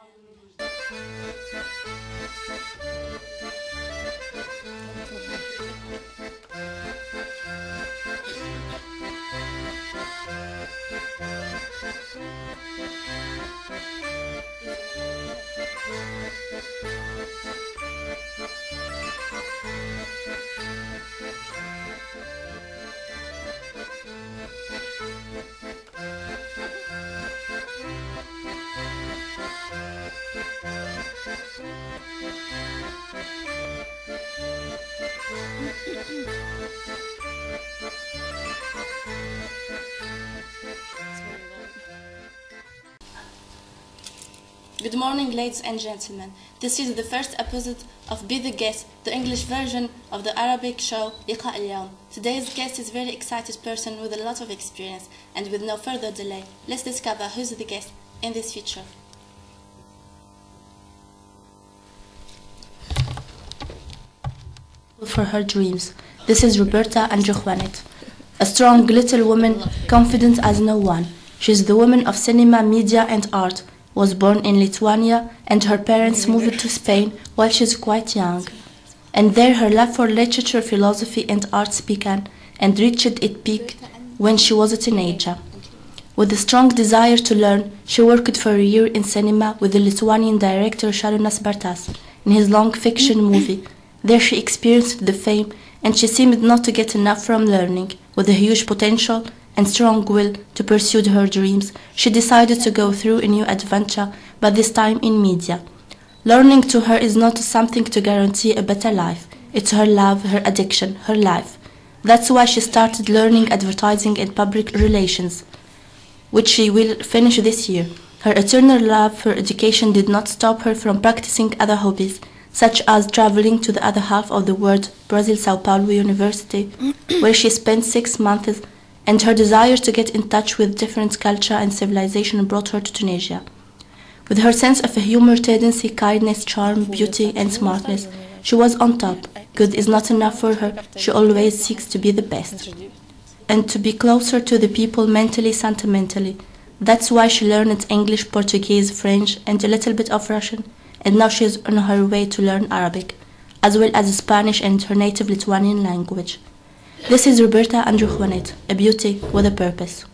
Good morning, ladies and gentlemen. This is the first episode of Be the Guest, the English version of the Arabic show لقاء اليوم. Today's guest is a very excited person with a lot of experience, and with no further delay, let's discover who's the guest in this feature. For her dreams. This is Roberta Andrjuhvanet, a strong little woman, confident as no one. She is the woman of cinema, media and art. Was born in Lithuania, and her parents moved to Spain while she was quite young. And there her love for literature, philosophy and arts began, and reached its peak when she was a teenager. With a strong desire to learn, she worked for a year in cinema with the Lithuanian director Šarūnas Bartas in his long fiction movie. There she experienced the fame, and she seemed not to get enough from learning. With a huge potential and strong will to pursue her dreams, she decided to go through a new adventure, but this time in media. Learning to her is not something to guarantee a better life. It's her love, her addiction, her life. That's why she started learning advertising and public relations, which she will finish this year. Her eternal love for education did not stop her from practicing other hobbies, such as traveling to the other half of the world, Brazil, São Paulo University, where she spent 6 months, and her desire to get in touch with different culture and civilization brought her to Tunisia. With her sense of humor, tendency, kindness, charm, beauty, and smartness, she was on top. Good is not enough for her. She always seeks to be the best and to be closer to the people mentally, sentimentally. That's why she learned English, Portuguese, French, and a little bit of Russian, and now she is on her way to learn Arabic, as well as Spanish and her native Lithuanian language. This is Roberta Andrjuhvanet, a beauty with a purpose.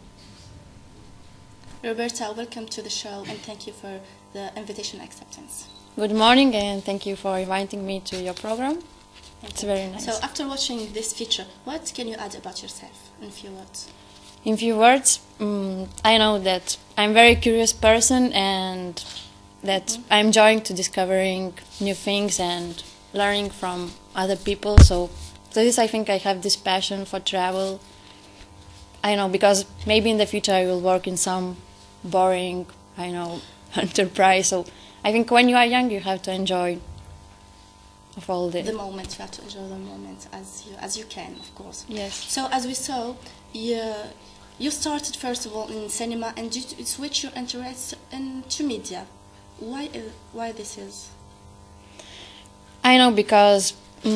Roberta, welcome to the show, and thank you for the invitation acceptance. Good morning, and thank you for inviting me to your program. It's very nice. So after watching this feature, what can you add about yourself in a few words? In few words, I know that I'm a very curious person, and that I'm enjoying to discovering new things and learning from other people. So this, I think I have this passion for travel. I know, because maybe in the future I will work in some boring, enterprise. So I think when you are young, you have to enjoy of all the moment. You have to enjoy the moment as you can, of course. Yes. So as we saw, you started first of all in cinema, and you switched your interest into media. Why this is? I know, because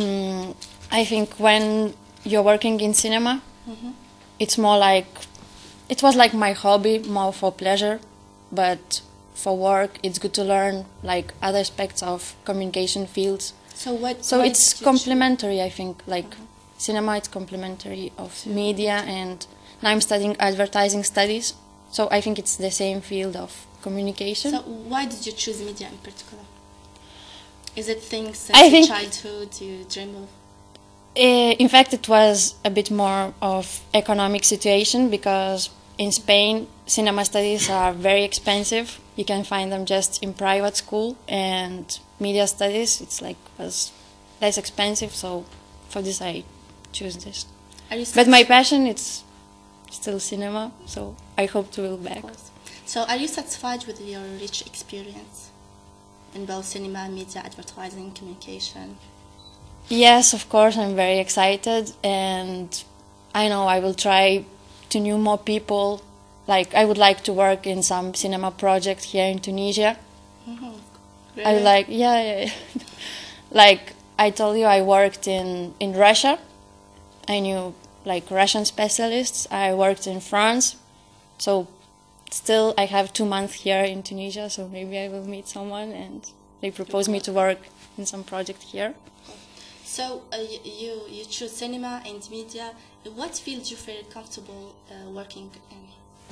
I think when you're working in cinema, it's more like, it was like my hobby, more for pleasure, but for work it's good to learn like other aspects of communication fields. So it's complementary, I think, like cinema is complementary of media, and now I'm studying advertising studies, so I think it's the same field of communication. So why did you choose media in particular? Is it things since childhood you dream of? In fact, it was a bit more of economic situation, because in Spain cinema studies are very expensive. You can find them just in private school, and media studies was less expensive. So for this I choose this. But my passion, it's still cinema, so I hope to be back. So are you satisfied with your rich experience in both cinema, media, advertising, communication? Yes, of course, I'm very excited, and I know I will try to know more people. Like, I would like to work in some cinema project here in Tunisia. Really? I would like, yeah. Like I told you, I worked in Russia. I knew like Russian specialists. I worked in France, so still I have 2 months here in Tunisia, so maybe I will meet someone and they propose me to work in some project here. So you choose cinema and media. What field do you feel comfortable working in?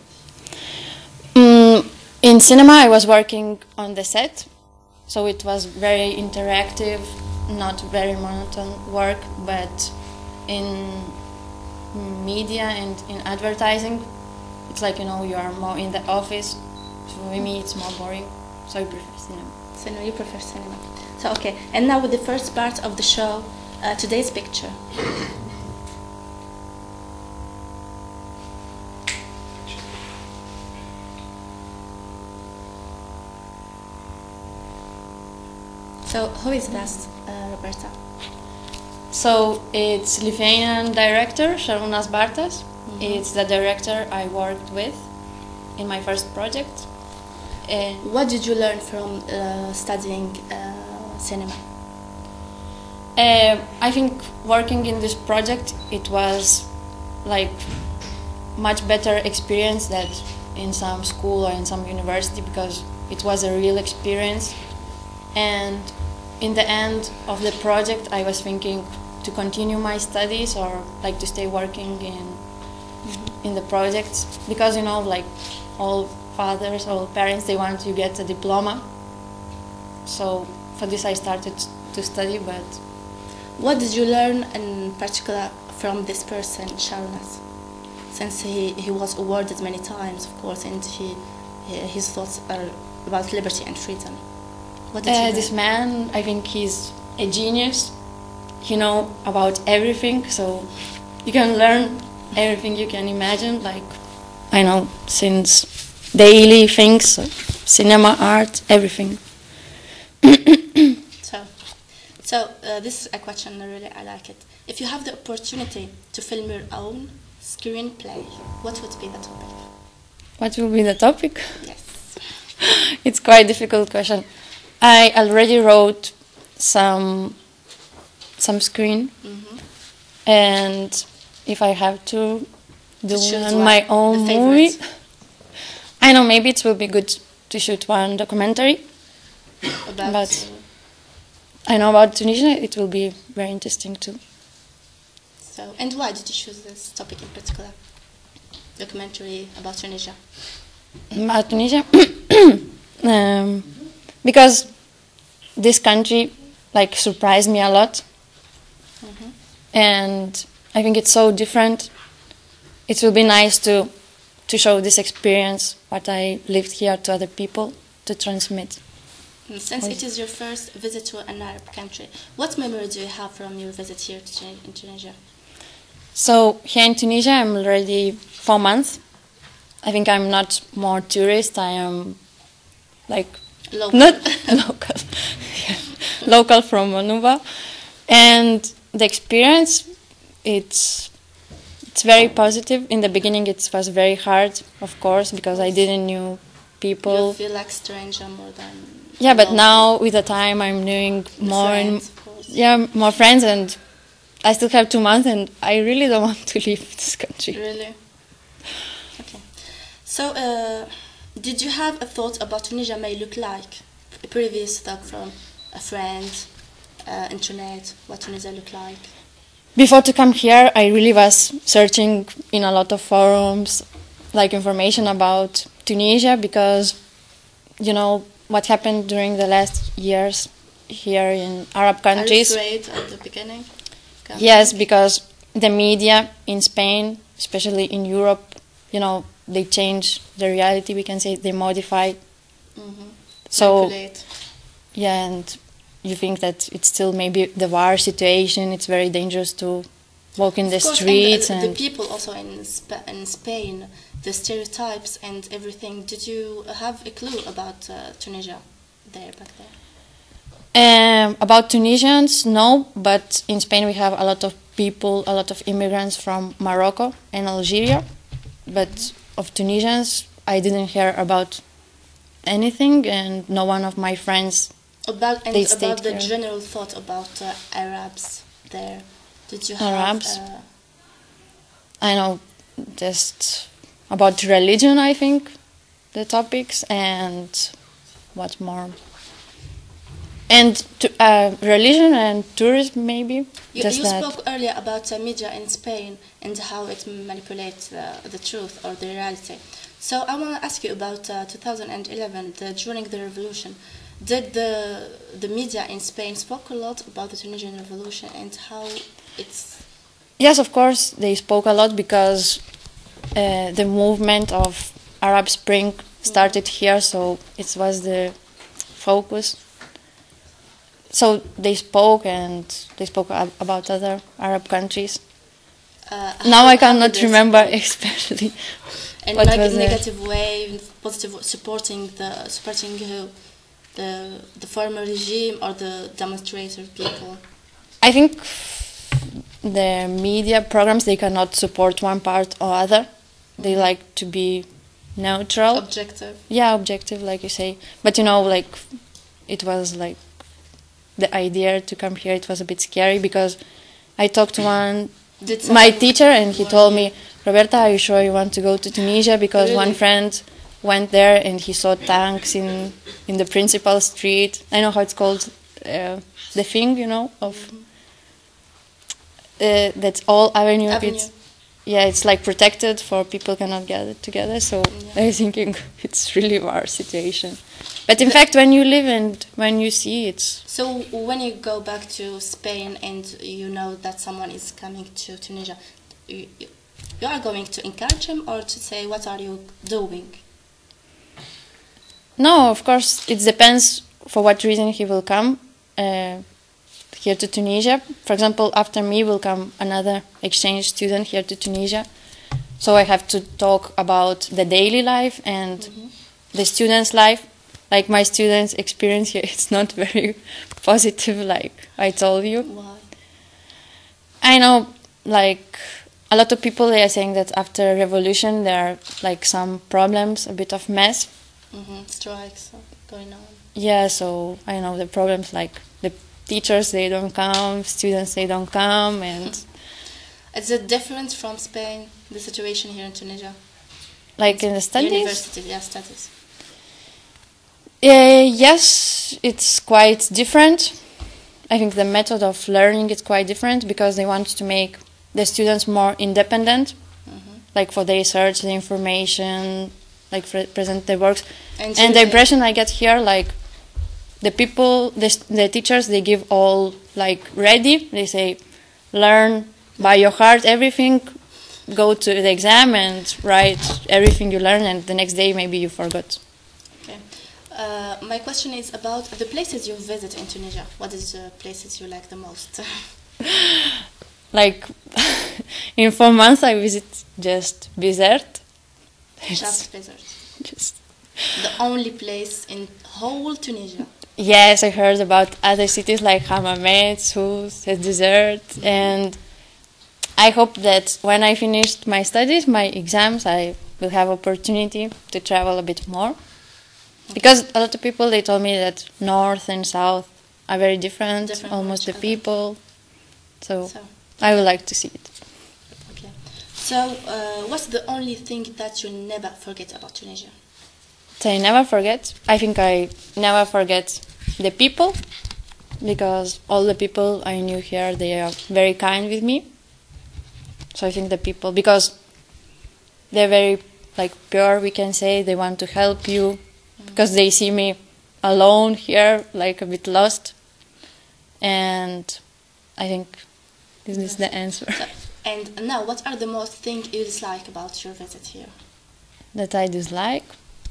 In cinema, I was working on the set, so it was very interactive, not very monotone work. But in media and in advertising, it's like, you know, you are more in the office. So for me, it's more boring. So I prefer cinema. So you prefer cinema. So okay, and now with the first part of the show, today's picture. So who is that, Roberta? So it's Lithuanian director Šarūnas Bartas. It's the director I worked with in my first project. And what did you learn from studying cinema? I think working in this project, it was like much better experience than in some school or in some university, because it was a real experience. And in the end of the project, I was thinking to continue my studies or like to stay working in the projects, because, you know, like all fathers, all parents, they want to get a diploma. So for this I started to study. But what did you learn in particular from this person, Šarūnas? Since he was awarded many times, of course, and his thoughts are about liberty and freedom. What did you learn? This man, I think he's a genius. He knows about everything, so you can learn everything you can imagine. Like, I know, since daily things, cinema, art, everything. So this is a question I like it. If you have the opportunity to film your own screenplay, what would be the topic? What will be the topic? Yes. It's quite a difficult question. I already wrote some screen, and if I have to do my own movie, I know maybe it will be good to shoot one documentary. But I know about Tunisia, it will be very interesting too. So, and why did you choose this topic in particular? Documentary about Tunisia? About Tunisia? Because this country like surprised me a lot. And I think it's so different. It will be nice to show this experience, what I lived here, to other people, to transmit. Since it is your first visit to an Arab country, what memory do you have from your visit here in Tunisia? So here in Tunisia, I'm already 4 months. I think I'm not more tourist. I am like local. Not local, local from Manuba, and the experience, it's very positive. In the beginning, it was very hard, of course, because I didn't know people. You feel like stranger more than. Yeah, but now with the time, I'm doing more friends, and more friends, and I still have 2 months, and I really don't want to leave this country. Really? Okay. So, did you have a thought about Tunisia may look like? A previous thought from a friend, internet, what Tunisia look like? Before to come here, I really was searching in a lot of forums, like information about Tunisia, because, you know, what happened during the last years here in Arab countries. Are you afraid at the beginning? Yes, because the media in Spain, especially in Europe, you know, they change the reality, we can say, they modify. So, manipulate. Yeah, and you think that it's still maybe the war situation, it's very dangerous to walk in the streets. And the people also in Spain, the stereotypes and everything. Did you have a clue about Tunisia back there? About Tunisians, no, but in Spain we have a lot of people, a lot of immigrants from Morocco and Algeria, but of Tunisians I didn't hear about anything, and no one of my friends about the here. General thought about Arabs there. Did you have Arabs? I know just about religion, I think. the topics, and what more? And religion and tourism, maybe. You spoke earlier about media in Spain and how it manipulates the truth or the reality. So I want to ask you about 2011, during the revolution. Did the media in Spain spoke a lot about the Tunisian revolution and how it's... Yes, of course, they spoke a lot because the movement of Arab Spring started here, so it was the focus. So they spoke, and they spoke about other Arab countries. Now I cannot remember especially. And like in negative way, positive, supporting who? The former regime or the demonstrator people? I think the media programs, they cannot support one part or other. They like to be neutral. Objective. Yeah, objective, like you say. But you know, like, it was like the idea to come here, it was a bit scary because I talked to my teacher, and he told me, Roberta, are you sure you want to go to Tunisia? Because really? One friend went there and he saw tanks in the principal street. I know how it's called, the thing, you know, of that's all avenue. It's like protected for people cannot gather together. So I was thinking it's really our situation. But in fact, when you live and when you see, it's... So when you go back to Spain and you know that someone is coming to Tunisia, you are going to encourage him or to say, what are you doing? No, of course, it depends for what reason he will come here to Tunisia. For example, after me will come another exchange student here to Tunisia. So I have to talk about the daily life and the student's life. Like my students' experience here, it's not very positive, like I told you. Why? I know, like, a lot of people, they are saying that after revolution there are like some problems, a bit of mess. Strikes going on. Yeah, so I know the problems, like the teachers, they don't come, students, they don't come, and... Is it different from Spain, the situation here in Tunisia? Like in the studies? University, yeah, studies. Yes, it's quite different. I think the method of learning is quite different because they want to make the students more independent, like for the research, the information, like present their works. And the impression I get here, like the people, the teachers, they give all like ready. They say, learn by your heart everything, go to the exam and write everything you learn, and the next day maybe you forgot. My question is about the places you visit in Tunisia. What is the places you like the most? Like, in 4 months I visit just Bizerte. Just Bizerte. Just the only place in whole Tunisia. Yes, I heard about other cities like Hammamet, Sousse, Bizerte, and I hope that when I finished my studies, my exams, I will have opportunity to travel a bit more. Because a lot of people, they told me that north and south are very different almost the people. So I would like to see it. Okay. So what's the only thing that you never forget about Tunisia? So I never forget. I think I never forget the people, because all the people I knew here, they are very kind with me. So I think the people, because they're very like pure, we can say, they want to help you. Because they see me alone here, like a bit lost. And I think this is the answer. And now, what are the most things you dislike about your visit here? That I dislike?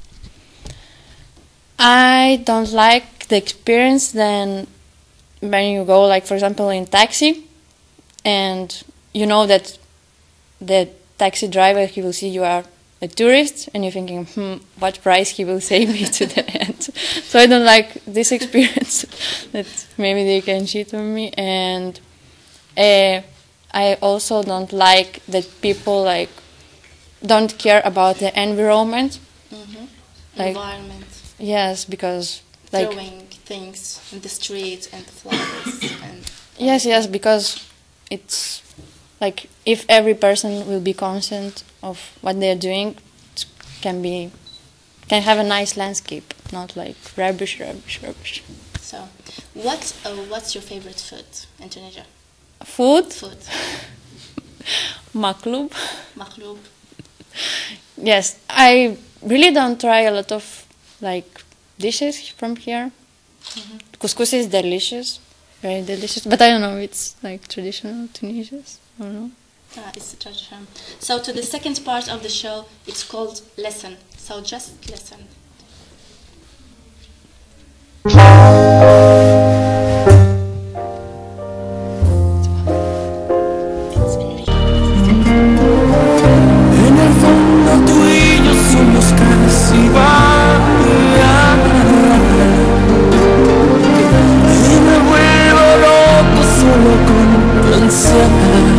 I don't like the experience then when you go, like for example, in taxi, and you know that the taxi driver, he will see you are a tourist, and you're thinking, what price he will save me to the end. So I don't like this experience, that maybe they can cheat on me. And I also don't like that people like don't care about the environment. Like, environment. Yes, because like throwing things in the street and the flowers. And yes, because it's like if every person will be conscious of what they're doing, it can be can have a nice landscape, not like rubbish. So, what's your favorite food in Tunisia? Food? Food. Maklub. Makhloub. Yes, I really don't try a lot of like dishes from here. Couscous is delicious, very delicious, but I don't know, it's like traditional Tunisian. I don't know. It's a tradition. So to the second part of the show, it's called Listen. So just listen. En el fondo tú y yo somos casi iguales. Y me vuelvo loco solo con pensar.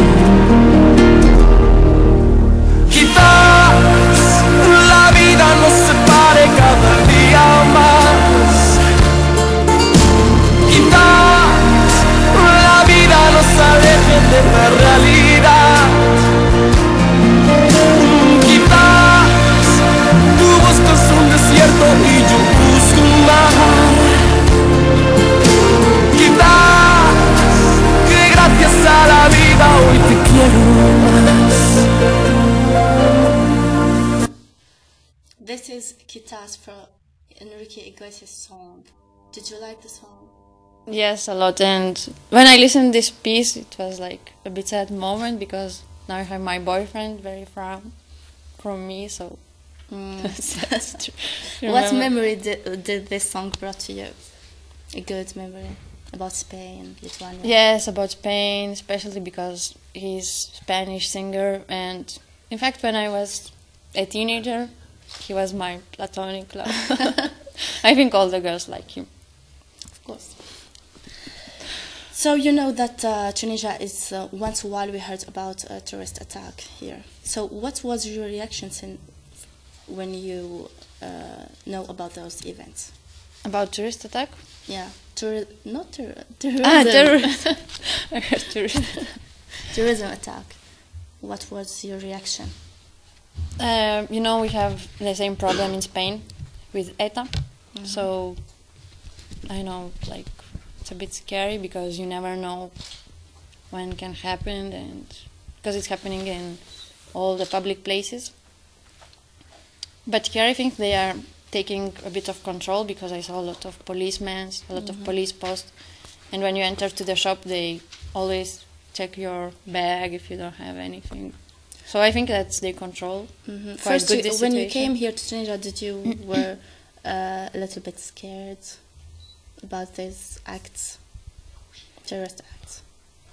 Quizás la vida nos separe cada día más. Quizás la vida nos aleje de la realidad. Quizás tú buscas un desierto y yo busco un mar. Quizás que gracias a la vida hoy te quiero más. This is Kitas from Enrique Iglesias' song. Did you like the song? Yes, a lot. And when I listened this piece, it was like a bit sad moment because now I have my boyfriend very far from me, so that's true. What memory did this song brought to you? A good memory about Spain, Lithuania? Yes, about Spain, especially because he's Spanish singer, and in fact, when I was a teenager, he was my platonic love. I think all the girls like him. Of course. So you know that Tunisia is, once in a while we heard about a terrorist attack here. So what was your reaction when you know about those events? About tourist attack? Yeah, not tourism. Tourism. I heard tourism. Tourism attack. What was your reaction? You know, we have the same problem in Spain with ETA. So I know, like, it's a bit scary because you never know when it can happen, and because it's happening in all the public places. But here I think they are taking a bit of control because I saw a lot of policemen, a lot of police posts, and when you enter to the shop they always check your bag if you don't have anything. So I think that's their control. First, when you came here to Tunisia, did you were a little bit scared about these acts, terrorist acts?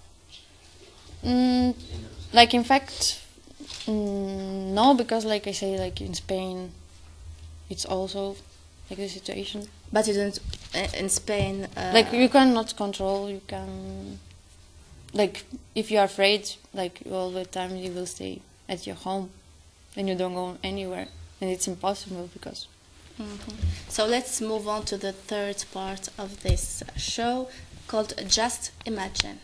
Like, in fact, no, because like I say, like in Spain, it's also like the situation. But you didn't in Spain. Like, you cannot control. You can, like, if you are afraid, like all the time you will stay at your home, and you don't go anywhere, and it's impossible because. So let's move on to the third part of this show called Just Imagine.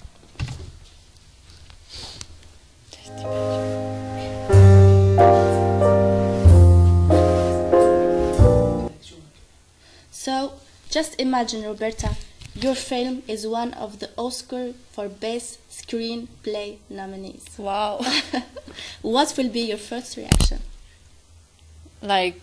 So, just imagine, Roberta, your film is one of the Oscar for Best Screenplay nominees. Wow. What will be your first reaction? Like,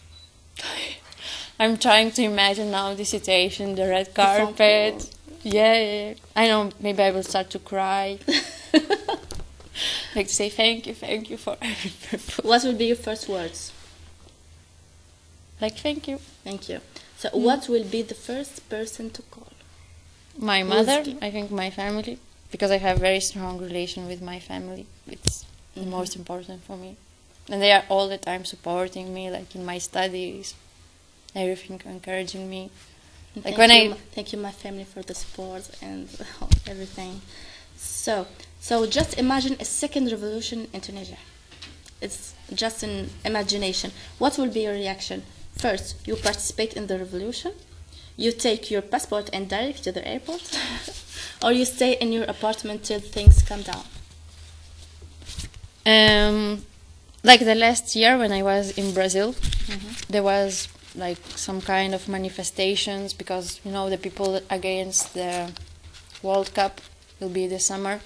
I'm trying to imagine now the situation, the red carpet. Yeah, I know, maybe I will start to cry. Like, say thank you for every. What will be your first words? Like, thank you. Thank you. So what will be the first person to call? My mother, I think my family, because I have very strong relation with my family. It's the most important for me. And they are all the time supporting me, like in my studies, everything, encouraging me. Like thank you, my family, for the support and everything. So just imagine a second revolution in Tunisia. It's just an imagination. What will be your reaction? First, you participate in the revolution, you take your passport and direct to the airport, or you stay in your apartment till things calm down? like the last year when I was in Brazil, there was like some kind of manifestations because the people against the World Cup will be this summer.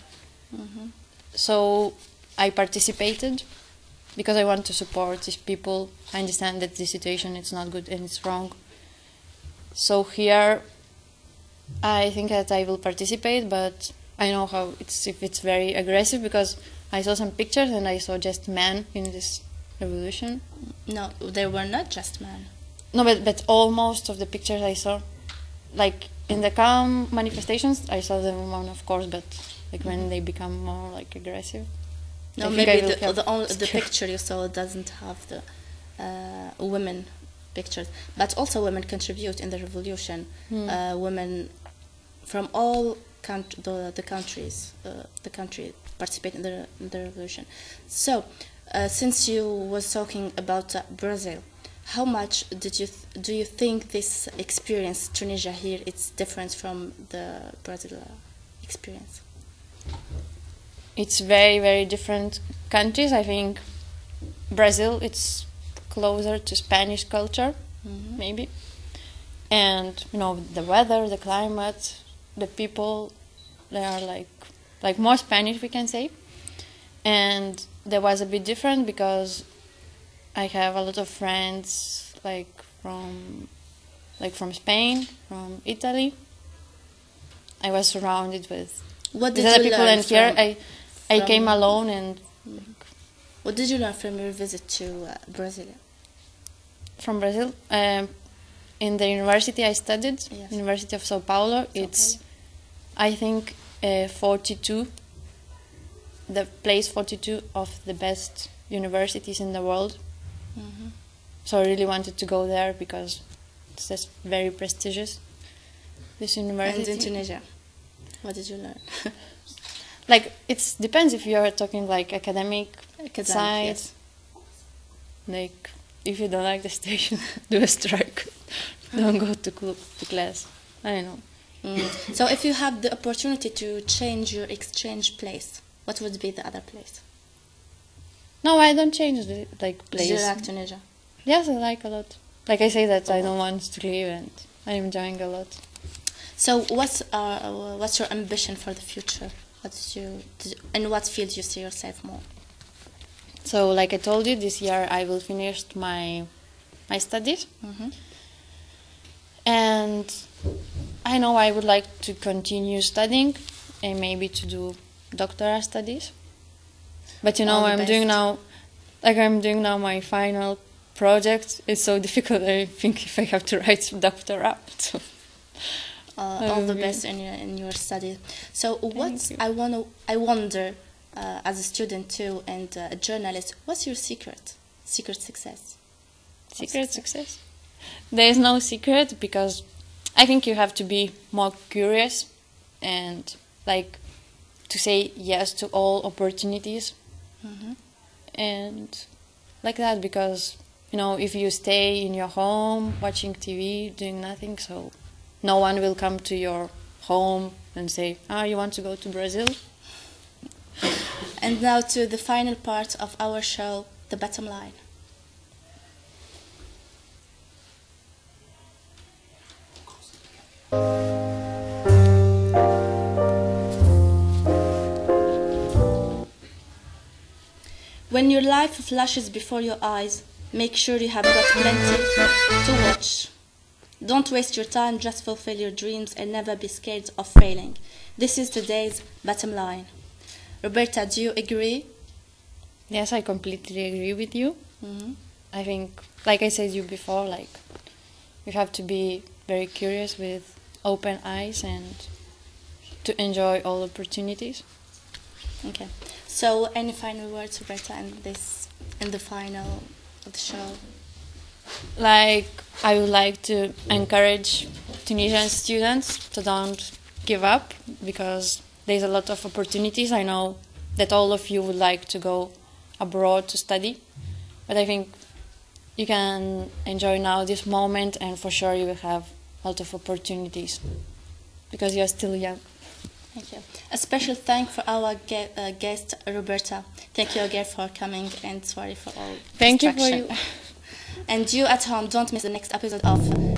So I participated because I want to support these people. I understand that the situation is not good and it's wrong. So here I think that I will participate, but I know how if it's very aggressive because I saw some pictures and I saw just men in this revolution. No, there were not just men. No, but almost of the pictures I saw, like in the calm manifestations, I saw the women, of course, but like when they become more like aggressive. No, maybe the picture you saw doesn't have the women pictures, but also women contribute in the revolution. Women from all the countries, the country participate in the revolution. So, since you was talking about Brazil, how much do you think this experience Tunisia here it's different from the Brazil experience? It's very, very different countries. I think Brazil it's closer to Spanish culture, maybe, and the weather, the climate, the people, they are like more Spanish, we can say. And there was a bit different because I have a lot of friends from Spain, from Italy. I was surrounded with What did other you people, learn and here I came alone. And what did you learn from your visit to Brazil? From Brazil, in the university I studied, University of Sao Paulo. It's I think 42, the place 42 of the best universities in the world. So I really wanted to go there because it's just very prestigious, this university. And in Tunisia, what did you learn? Like, it depends if you're talking like academic side. Yes. Like, if you don't like the station, do a strike. Don't go to class. I don't know. So if you have the opportunity to change your exchange place, what would be the other place? No, I don't change the place. Do you like Tunisia? Yes, I like a lot. Like I say that I don't want to leave and I'm enjoying a lot. So what's your ambition for the future? In what field you see yourself more? So like I told you, this year I will finish my studies. And I know I would like to continue studying and maybe to do doctoral studies. But I'm doing now my final project. It's so difficult. I think if I have to write doctorate. So. All the best in your study. So I wonder, as a student too and a journalist, what's your secret success? Secret success? There is no secret because I think you have to be more curious and to say yes to all opportunities and like that, because if you stay in your home watching TV doing nothing, so no one will come to your home and say, you want to go to Brazil? And now to the final part of our show, the bottom line. When your life flashes before your eyes, make sure you have got plenty to watch. Don't waste your time, just fulfill your dreams and never be scared of failing. This is today's bottom line. Roberta, do you agree? Yes, I completely agree with you. I think, like I said you before, you have to be very curious with open eyes and to enjoy all opportunities. Okay. So, any final words, Roberta, in the final of the show? I would like to encourage Tunisian students to don't give up because there's a lot of opportunities. I know that all of you would like to go abroad to study, but I think you can enjoy now this moment and for sure you will have a lot of opportunities because you're still young. Thank you. A special thank for our guest, Roberta. Thank you again for coming and sorry for all Thank you for distraction. you. And you at home, don't miss the next episode of